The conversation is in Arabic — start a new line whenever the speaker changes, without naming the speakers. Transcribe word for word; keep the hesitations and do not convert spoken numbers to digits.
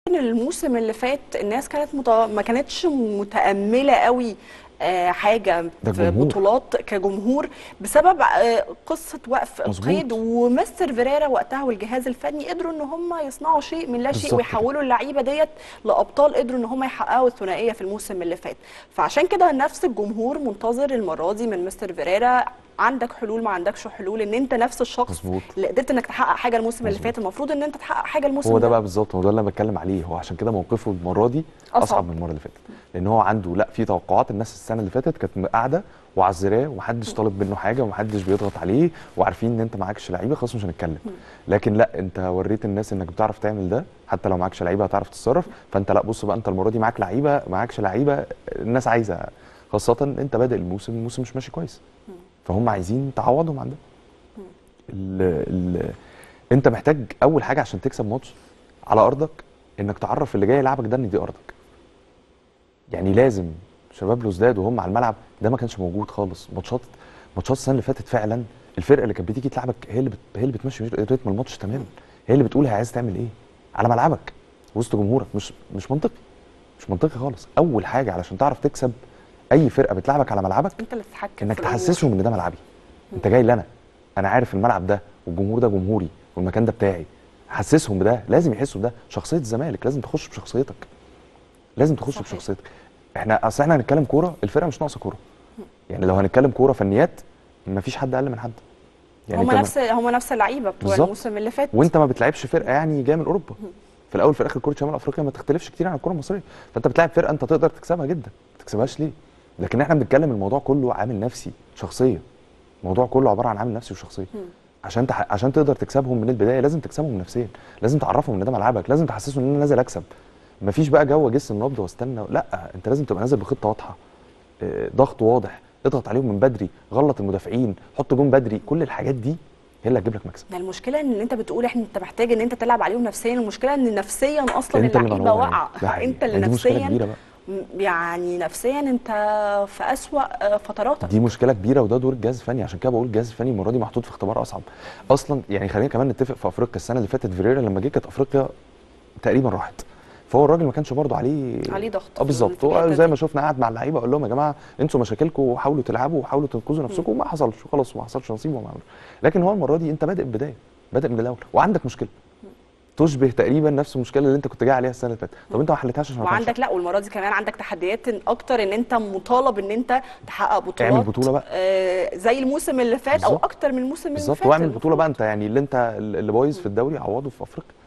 الموسم اللي فات الناس كانت مت... ما كانتش متأملة قوي آه، حاجة
ده
في
الجمهور.
بطولات كجمهور بسبب آه، قصة وقف القيد.
مظبوط.
ومستر فيريرا وقتها والجهاز الفني قدروا ان هم يصنعوا شيء من لا شيء
بالظبط كده.
ويحولوا اللعيبة ديت لأبطال، قدروا ان هم يحققوا الثنائية في الموسم اللي فات. فعشان كده نفس الجمهور منتظر المرة دي من مستر فيريرا. عندك حلول ما عندكش حلول، ان انت نفس الشخص
مظبوط.
اللي قدرت انك تحقق حاجة الموسم اللي
مظبوط.
فات، المفروض ان انت تحقق حاجة
هو
الموسم
ده
ده.
بقى بالظبط، هو ده اللي انا بتكلم عليه. هو عشان كده موقفه المره دي
أصعب.
اصعب من المره اللي فاتت، لان هو عنده لا في توقعات. الناس السنه اللي فاتت كانت قاعده وعذراه ومحدش طالب منه حاجه ومحدش بيضغط عليه وعارفين ان انت معكش لعيبه، خلاص مش هنتكلم. لكن لا، انت وريت الناس انك بتعرف تعمل ده، حتى لو معكش لعيبه هتعرف تتصرف. فانت لا، بص بقى، انت المره دي معاك لعيبه، معكش لعيبه، الناس عايزه. خاصه انت بادئ الموسم، الموسم مش ماشي كويس، فهم عايزين تعوضهم عن ده. ال ال انت محتاج اول حاجه عشان تكسب ماتش على ارضك انك تعرف اللي جاي يلعبك ده ان دي ارضك. يعني لازم شباب لوزداد وهم على الملعب ده ما كانش موجود خالص. ماتشات ماتشات السنه اللي فاتت فعلا الفرقه اللي كانت بتيجي تلعبك هي اللي بت... هي اللي بتمشي رتم الماتش تماما، هي اللي بتقول هي عايز تعمل ايه على ملعبك وسط جمهورك. مش مش منطقي، مش منطقي خالص. اول حاجه علشان تعرف تكسب اي فرقه بتلعبك على ملعبك
انت اللي تتحكم
انك
في الامور.
تحسسهم ان ده ملعبي. انت جاي لنا، انا عارف الملعب ده والجمهور ده جمهوري والمكان ده بتاعي. حسسهم بده، لازم يحسوا بده. شخصيه الزمالك لازم تخش بشخصيتك، لازم تخش
صحيح.
بشخصيتك. احنا اصل احنا هنتكلم كوره، الفرقه مش ناقصه كوره. يعني لو هنتكلم كوره فنيات مفيش حد اقل من حد. يعني
هم
انت ما-
نفس هم نفس اللعيبه بتوع
بالظبط.
الموسم اللي فات.
وانت ما بتلعبش فرقه يعني جايه من اوروبا. في الاول في الاخر كره شمال افريقيا ما تختلفش كتير عن الكره المصريه، فانت بتلعب فرقه انت تقدر تكسبها جدا، ما تكسبهاش ليه؟ لكن احنا بنتكلم الموضوع كله عامل نفسي، شخصيه. الموضوع كله عباره عن عامل نفسي وشخصيه. عشان تح... عشان تقدر تكسبهم من البدايه لازم تكسبهم نفسيا، لازم تعرفهم ان ده ملعبك، لازم تحسسهم ان انا نازل اكسب. مفيش بقى جو جس النبض واستنى، لا، انت لازم تبقى نازل بخطه واضحه، آه، ضغط واضح، اضغط عليهم من بدري، غلط المدافعين، حط جون بدري. كل الحاجات دي هي اللي هتجيب لك مكسب.
ده المشكله ان انت بتقول احنا انت محتاج ان انت تلعب عليهم نفسيا، المشكله ان نفسيا اصلا
انت اللي
اللعيبه
مرعوب عليهم،
واقعه.
ده حقيقي.
انت اللي
يعني دي مشكله
نفسيا،
كبيره بقى.
م- يعني نفسيا انت في اسوأ فتراتك.
دي مشكله كبيره وده دور الجهاز الفني. عشان كده بقول الجهاز الفني المره دي محطوط في اختبار اصعب اصلا. يعني خلينا كمان نتفق، في افريقيا السنه اللي فاتت فيريرا لما جه كانت افريقيا تقريبا راحت، فهو الراجل ما كانش برضه عليه
عليه ضغط
اه
في ال-
بالظبط.
في
هو
الحته
زي
دي.
ما شفنا قاعد مع اللعيبه قال لهم يا جماعه انتوا مشاكلكم وحاولوا تلعبوا وحاولوا تنقذوا نفسكم، وما حصلش خلاص، وما حصلش نصيب وما عملوا. لكن هو المره دي انت بادئ بدايه، بادئ من الاول وعندك مشكله تشبه تقريبا نفس المشكله اللي انت كنت جاي عليها السنه اللي فاتت. طب انت ما حلتهاش عشان ما تعرفش
وعندك لا، والمره دي كمان عندك تحديات اكتر، ان انت مطالب ان انت تحقق
اعمل
بطولات
بطوله بقى.
آه، زي الموسم اللي فات او
بالظبط.
اكتر من الموسم اللي
بالظبط،
فات
واعمل بطوله
المفروض.
بقى. انت يعني اللي انت اللي بايظ في الدوري عوضه في افريقيا.